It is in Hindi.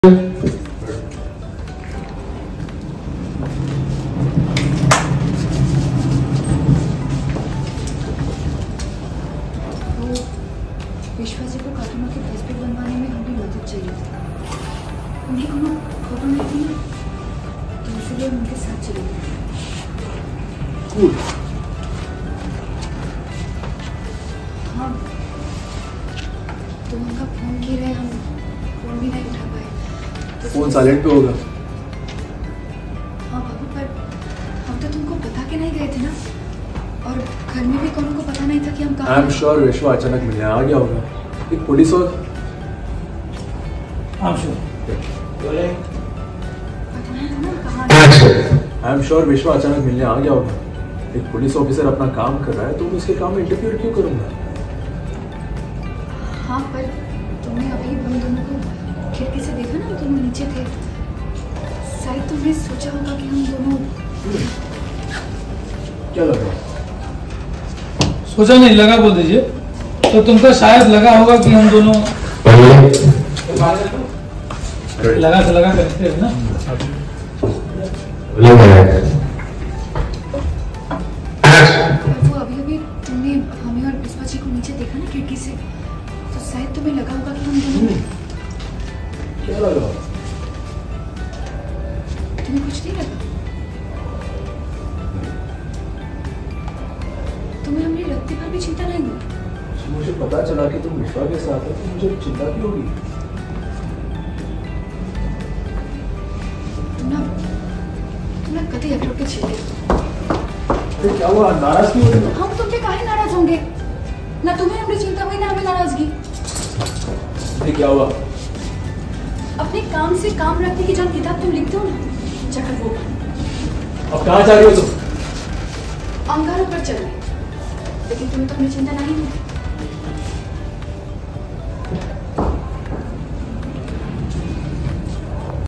विश्वास को कार्टूनों के फेसबुक बनवाने में हमें मदद चाहिए थी। उन्हें कोनो खबर नहीं थी तो इसलिए उनके साथ चले गए। हाँ, तो उनका फोन भी रहे, हम फोन भी नहीं उठा पाए। तो फोन साइलेंट पे होगा। हाँ बाबू, पर हम तो तुमको बता के नहीं गए थे ना, और घर में भी कोनो को पता नहीं था कि हम कहाँ। आई एम श्योर विश्वा अचानक मिलने आ गया होगा। एक पुलिस और पता नहीं ना कहाँ। आई एम श्योर विश्वा अचानक मिलने आ गया होगा। एक पुलिस ऑफिसर अपना काम कर रहा है तो उसके काम में इंटरफियर क्यों करूंगा? हाँ, पर तुमने अभी हम दोनों को खिड़की से देखा ना, दोनों नीचे थे। शायद तुमने सोचा होगा कि हम दोनों। क्या लगा? सोचा नहीं, लगा बोल दीजिए। तो तुमको शायद लगा होगा कि हम दोनों लगा से लगा करते हैं ना। वो अभी तुमने हमें और पुष्पा जी को नीचे देखा ना खिड़की से, तो शायद तुम्हें लगा होगा कि हम दोनों। क्या लगा? तुम्हें कुछ नहीं लगा? तुम्हें हमने रखते पर भी चिंता नहीं हुई? मुझे पता चला कि तुम विश्वा के साथ हो तो मुझे चिंता क्यों होगी? तुम ना कभी अखरोट के छिलके। क्या हुआ? नाराज क्यों हो रही हो? हम तुम पे काहे नाराज होंगे? ना तुम्हें हमने चिंता हुई ना हमें नाराजगी। क्या हुआ? अपने काम से काम रखने की जो किताब तुम लिखते हो ना, जाकर वो। अब कहाँ जा रही हो तुम? अंगारों पर चल रही, लेकिन तुम्हें तो हमें चिंता नहीं हुई।